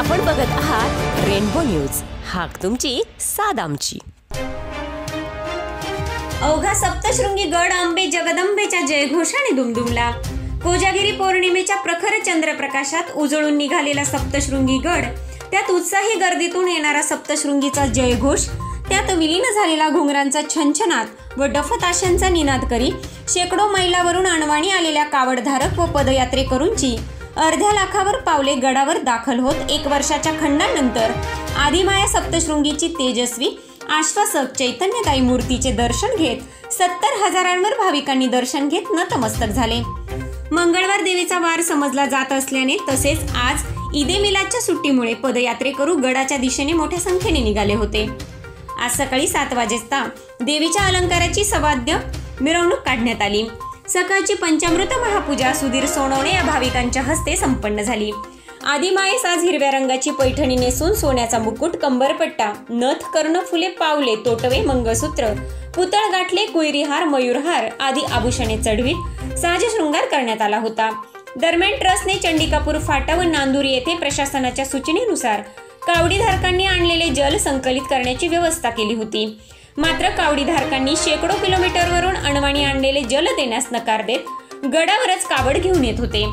आपण बघत आहात रेनबो न्यूज, हाक तुमची साद आमची। अवघा सप्तशृंगी गड अंबे जगदंबेच्या जयघोषाने दुमदुमला। कोजागिरी पौर्णिमेच्या प्रखर चंद्रप्रकाशात उजळून निघालेला सप्तशृंगी गड, त्यात उत्साही गर्दीतून येणारा सप्तशृंगीचा जयघोष, त्यात विलीन झालेला घुंगरांचा छनछनाट व डफताशांचा निनाद करी शेकडो मैलावरून अणवाणी आलेल्या कावडधारक व पदयात्रेकरूंची अर्ध्या लाखावर पावले गडावर दाखल होत 1 वर्षाच्या खंडानंतर आदिमाया सप्तशृंगीची तेजस्वी आश्वासक चैतन्यदायी मूर्तीचे दर्शन घेत 70,000 भाविकांनी दर्शन घेत नतमस्तक झाले। मंगळवार देवीचा वार समजला जात असल्याने तसेच आज ईदे मिलादच्या सुट्टीमुळे पदयात्रेकरू गडाच्या दिशेने मोठ्या संख्येने निघाले होते। आज सकाळी 7 वाजता देवीच्या अलंकाराची सवाद्य मिरवणूक काढण्यात आली। सकाळची पंचामृत महापूजा सुधीर सोनवणे या भाविकांच्या हस्ते संपन्न झाली। आदिमायेस आज हिरव्या रंगाची पैठणी नेसून सोन्याचा मुकुट, कंबरपट्टा, नथ, कर्णफुले, पावले, तोटवे, मंगळसूत्र, पुतळ गाठले, कुयरीहार, मयूरहार आदी आभूषणे चढवीत साजशृंगार करण्यात आला होता। दरम्यान ट्रस्टने चंडिकापूर फाटा व नांदूर येथे प्रशासनाच्या सूचनेनुसार कावडीधारकांनी आणलेले जल संकलित करण्याची व्यवस्था केली होती। मात्र कावडीधारकांनी शेकडो किलोमीटरवरून अणवाणी आणलेले जल देण्यास नकार देत गडावरच कावड घेऊन येत होते।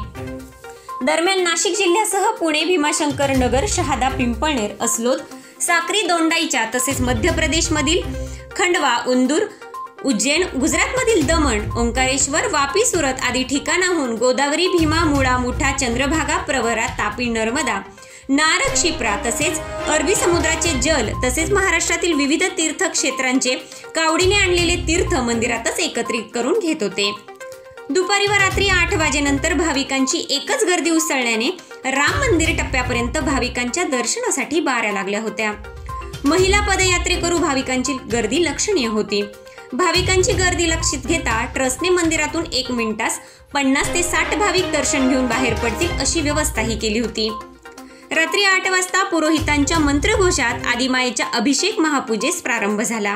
दरम्यान नाशिक जिल्ह्यासह पुणे, भीमाशंकर नगर, शहादा, पिंपळनेर, अस्लोद, साक्री, दोंडाईचा तसेच मध्य प्रदेशमधील खंडवा, इंदूर, उज्जैन, गुजरातमधील दमण, ओंकारेश्वर, वापी, सुरत आदी ठिकाणाहून गोदावरी, भीमा, मुळा, मुठा, चंद्रभागा, प्रवरा, तापी, नर्मदा, नारक, शिप्रा तसेच अरबी समुद्राचे जल तसेच महाराष्ट्रातील विविध तीर्थक्षेत्रांचे कावडीने आणलेले तीर्थ मंदिरातच एकत्रित करून घेत होते। दुपारी व रात्री 8 वाजेनंतर भाविकांची एकच गर्दी उसळल्याने राम मंदिर टप्प्यापर्यंत भाविकांच्या दर्शनासाठी बाऱ्या लागल्या होत्या। महिला पदयात्रेकरू भाविकांची गर्दी लक्षणीय होती। भाविकांची गर्दी लक्षात घेता ट्रस्टने मंदिरातून 1 मिनिटास 50 ते 60 भाविक दर्शन घेऊन बाहेर पडतील अशी व्यवस्थाही केली होती। रात्री 8 वाजता पुरोहितांच्या मंत्रघोषात आदिमायेच्या अभिषेक महापूजेस प्रारंभ झाला।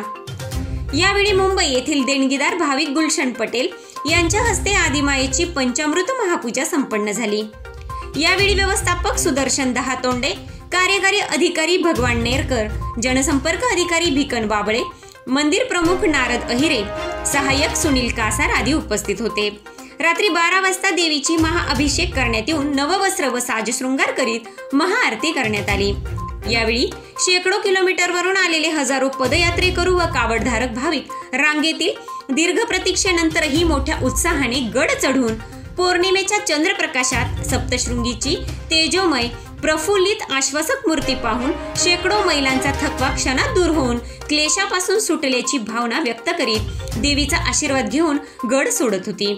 यावेळी मुंबई येथील देणगीदार भाविक गुलशन पटेल यांच्या हस्ते आदिमायेची पंचामृत महापूजा संपन्न झाली। यावेळी व्यवस्थापक सुदर्शन दहातोंडे, कार्यकारी अधिकारी भगवान नेरकर, जनसंपर्क अधिकारी भिकन बाबळे, मंदिर प्रमुख नारद अहिरे, सहाय्यक सुनील कासार आदी उपस्थित होते। रात्री 12 वाजता देवीची महाअभिषेक करण्यात येऊन नववस्त्र व साजशृंगार करीत महाआरती करण्यात आली। यावेळी शेकडो किलोमीटरवरून आलेले हजारो पदयात्रेकरू व कावडधारक भाविक रांगेतील दीर्घ प्रतीक्षेनंतरही मोठ्या उत्साहाने गड चढून पौर्णिमेच्या चंद्रप्रकाशात सप्तशृंगीची तेजोमय प्रफुल्लित आश्वासक मूर्ती पाहून शेकडो मैलांचा थकवा क्षणात दूर होऊन क्लेशापासून सुटल्याची भावना व्यक्त करीत देवीचा आशीर्वाद घेऊन गड सोडत होती।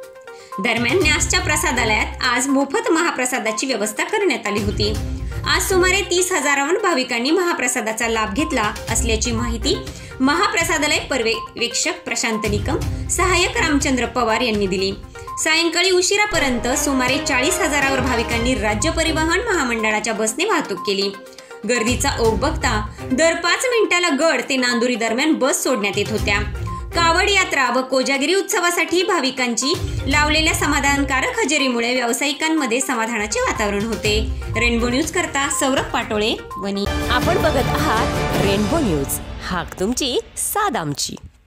दरम्यान न्यासच्या प्रसादालयात आज मोफत महाप्रसादाची व्यवस्था करण्यात आली होती। आज सुमारे 30,000 भाविकांनी महाप्रसादाचा लाभ घेतला असल्याची माहिती महाप्रसादालय पर्यवेक्षक प्रशांत निकम, सहाय्यक रामचंद्र पवार यांनी दिली। सायंकाळी उशिरापर्यंत सुमारे 40,000 भाविकांनी राज्य परिवहन महामंडळाच्या बसने वाहतूक केली। गर्दीचा ओघ बघता दर 5 मिनिटाला गड ते नांदुरी दरम्यान बस सोडण्यात येत होत्या। कावड यात्रा व कोजागिरी उत्सवासाठी भाविकांची लावलेल्या समाधानकारक हजेरीमुळे व्यावसायिकांमध्ये समाधानाचे वातावरण होते। रेनबो न्यूज करता सौरभ पाटोळे, वनी। आपण बघत आहात रेनबो न्यूज, हाक तुमची साद आमची।